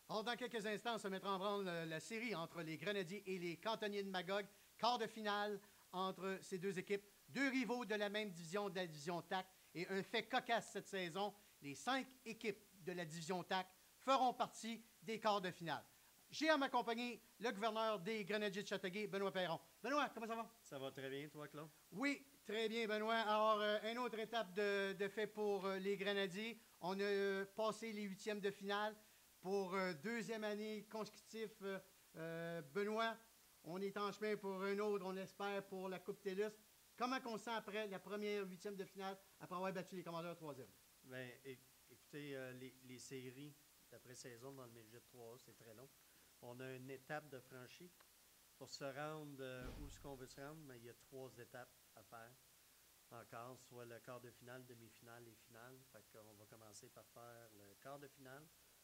Or, dans quelques instants, on se mettra en branle la série entre les Grenadiers et les Cantonniers de Magog. Quart de finale entre ces deux équipes. Deux rivaux de la même division, de la division TAC. Et un fait cocasse cette saison, les 5 équipes de la division TAC feront partie des quarts de finale. J'ai à m'accompagner le gouverneur des Grenadiers de Châteauguay, Benoît Perron. Benoît, comment ça va? Ça va très bien, toi, Claude? Oui, très bien, Benoît. Alors, une autre étape de fait pour les Grenadiers. On a passé les huitièmes de finale pour deuxième année consécutive. Benoît, on est en chemin pour un autre, on espère, pour la Coupe TELUS. Comment on sent après la première huitième de finale, après avoir battu les Commandeurs troisième? Bien, écoutez, les séries d'après-saison dans le Midget 3A, c'est très long. On a une étape de franchie. Pour se rendre où est-ce qu'on veut se rendre, mais il y a 3 étapes à faire encore, soit le quart de finale, demi-finale et finale. Fait qu'on va commencer par faire le quart de finale,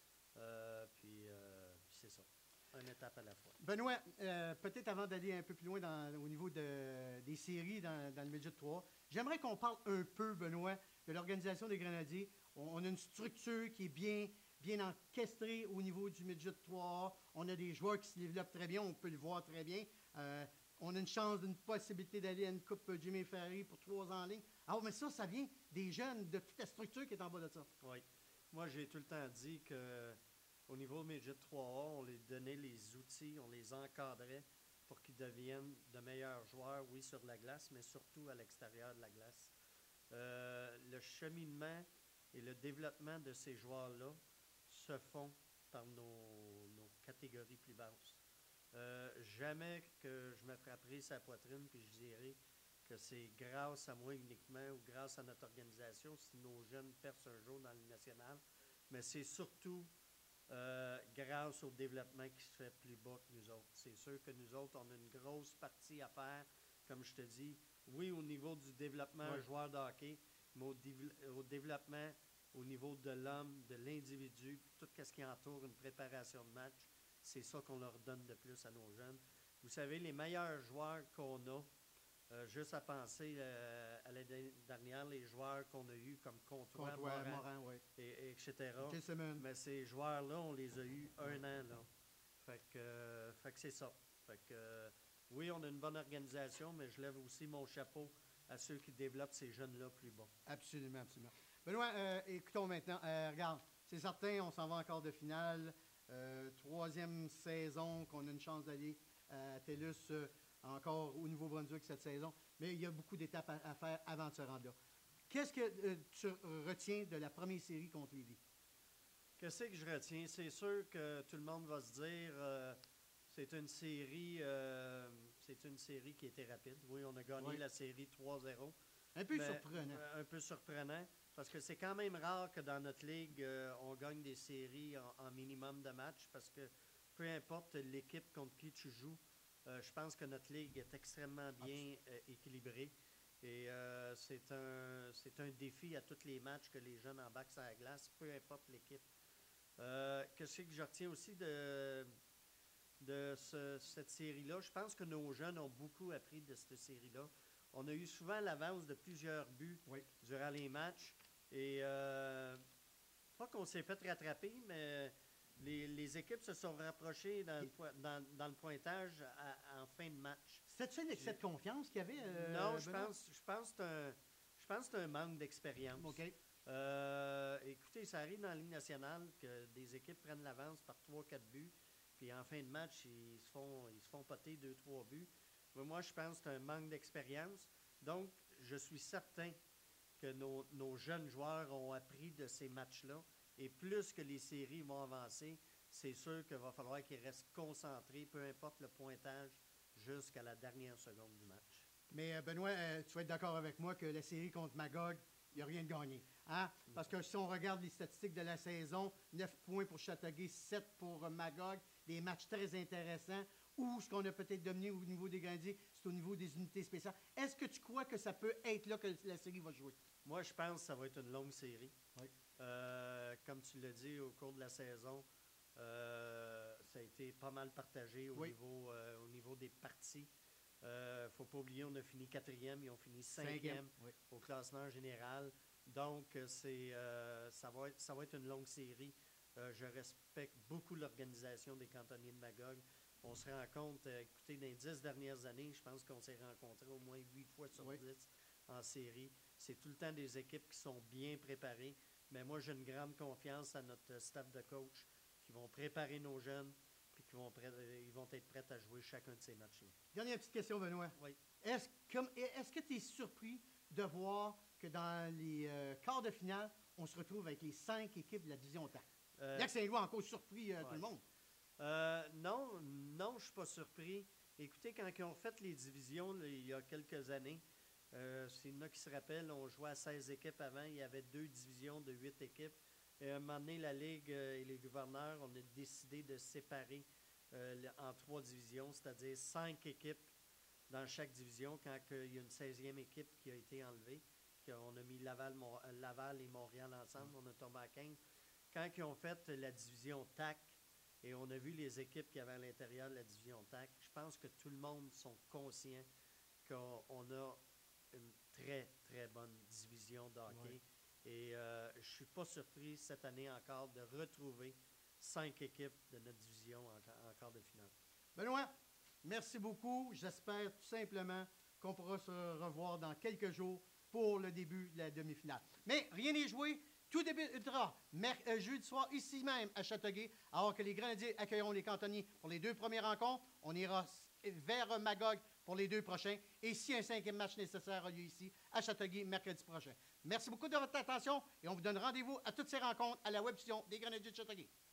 puis c'est ça, une étape à la fois. Benoît, peut-être avant d'aller un peu plus loin au niveau des séries dans le Midget 3, j'aimerais qu'on parle un peu, Benoît, de l'organisation des Grenadiers. On a une structure qui est bien encastrée au niveau du Midget 3A. On a des joueurs qui se développent très bien, on peut le voir très bien. On a une chance, une possibilité d'aller à une Coupe Jimmy Ferry pour 3 ans en ligne. Alors, mais ça vient des jeunes, de toute la structure qui est en bas de ça. Oui. Moi, j'ai tout le temps dit qu'au niveau Midget 3A, on les donnait les outils, on les encadrait pour qu'ils deviennent de meilleurs joueurs, oui, sur la glace, mais surtout à l'extérieur de la glace. Le cheminement et le développement de ces joueurs-là se font par nos catégories plus basses. Jamais que je me frapperai sa poitrine puis je dirais que c'est grâce à moi uniquement ou grâce à notre organisation si nos jeunes percent un jour dans le national, mais c'est surtout grâce au développement qui se fait plus bas que nous autres. C'est sûr que nous autres, on a une grosse partie à faire, comme je te dis, oui, au niveau du développement joueur de hockey, mais au développement au niveau de l'homme, de l'individu, tout ce qui entoure une préparation de match, c'est ça qu'on leur donne de plus à nos jeunes. Vous savez, les meilleurs joueurs qu'on a, juste à penser à l'année dernière, les joueurs qu'on a eus comme Comtois, Morin, oui. etc. Mais ces joueurs-là, on les a eus un an. Là. Fait que c'est ça. Fait que, oui, on a une bonne organisation, mais je lève aussi mon chapeau à ceux qui développent ces jeunes-là plus bas. Absolument, absolument. Benoît, écoutons maintenant. Regarde, c'est certain, on s'en va en quart de finale. 3e saison qu'on a une chance d'aller à TELUS encore au Nouveau-Brunswick cette saison. Mais il y a beaucoup d'étapes à faire avant de se rendre là. Qu'est-ce que tu retiens de la première série contre Lévis? Qu'est-ce que je retiens? C'est sûr que tout le monde va se dire c'est une série qui était rapide. Oui, on a gagné la série 3-0. Un peu surprenant. Un peu surprenant. Parce que c'est quand même rare que dans notre ligue, on gagne des séries en minimum de matchs parce que peu importe l'équipe contre qui tu joues, je pense que notre ligue est extrêmement bien équilibrée. Et c'est un défi à tous les matchs que les jeunes embarquent sur la glace, peu importe l'équipe. Qu'est-ce que je retiens aussi de cette série-là? Je pense que nos jeunes ont beaucoup appris de cette série-là. On a eu souvent l'avance de plusieurs buts durant les matchs. Et pas qu'on s'est fait rattraper, mais les équipes se sont rapprochées dans le pointage en fin de match. C'était-tu un excès de confiance qu'il y avait? Non, je pense que c'est un manque d'expérience. Okay. Écoutez, ça arrive dans la Ligue nationale que des équipes prennent l'avance par 3-4 buts, puis en fin de match, ils se font poter 2-3 buts. Mais moi, je pense que c'est un manque d'expérience. Donc, je suis certain que nos jeunes joueurs ont appris de ces matchs-là. Et plus que les séries vont avancer, c'est sûr qu'il va falloir qu'ils restent concentrés, peu importe le pointage, jusqu'à la dernière seconde du match. Mais Benoît, tu vas être d'accord avec moi que la série contre Magog, il n'y a rien de gagné. Hein? Parce que si on regarde les statistiques de la saison, 9 points pour Châteauguay, 7 pour Magog, des matchs très intéressants. Ou ce qu'on a peut-être dominé au niveau des Grenadiers, c'est au niveau des unités spéciales. Est-ce que tu crois que ça peut être là que la série va jouer? Moi, je pense que ça va être une longue série. Oui. Comme tu l'as dit, au cours de la saison, ça a été pas mal partagé au niveau des parties. Il ne faut pas oublier, on a fini 4e, ils ont fini 5e au classement général. Donc, ça va être une longue série. Je respecte beaucoup l'organisation des cantonniers de Magog. On se rend compte, écoutez, dans les 10 dernières années, je pense qu'on s'est rencontrés au moins 8 fois sur 10 en série. C'est tout le temps des équipes qui sont bien préparées. Mais moi, j'ai une grande confiance à notre staff de coach qui vont préparer nos jeunes et qui vont ils vont être prêts à jouer chacun de ces matchs-là. Dernière petite question, Benoît. Oui. Est-ce que tu es surpris de voir que dans les quarts de finale, on se retrouve avec les 5 équipes de la division TAC? Lac Saint-Louis a encore surpris tout le monde. Non, je ne suis pas surpris. Écoutez, quand ils ont fait les divisions là, il y a quelques années, c'est là qui se rappellent, on jouait à 16 équipes avant, il y avait 2 divisions de 8 équipes. Et à un moment donné, la Ligue et les gouverneurs, on a décidé de séparer en 3 divisions, c'est-à-dire 5 équipes dans chaque division quand il y a une 16e équipe qui a été enlevée. On a mis Laval et Montréal ensemble, on a tombé à 15. Quand ils ont fait la division TAC, et on a vu les équipes qui avaient à l'intérieur de la division TAC, je pense que tout le monde sont conscients qu'on a une très, très bonne division de hockey. Ouais. Et je ne suis pas surpris cette année encore de retrouver 5 équipes de notre division en quart de finale. Benoît, merci beaucoup. J'espère tout simplement qu'on pourra se revoir dans quelques jours pour le début de la demi-finale. Mais rien n'est joué. Tout débutera jeudi soir ici même à Châteauguay, alors que les Grenadiers accueilleront les Cantonniers pour les 2 premières rencontres. On ira vers Magog pour les 2 prochains. Et si un 5e match nécessaire a lieu ici à Châteauguay mercredi prochain. Merci beaucoup de votre attention et on vous donne rendez-vous à toutes ces rencontres à la web-vision des Grenadiers de Châteauguay.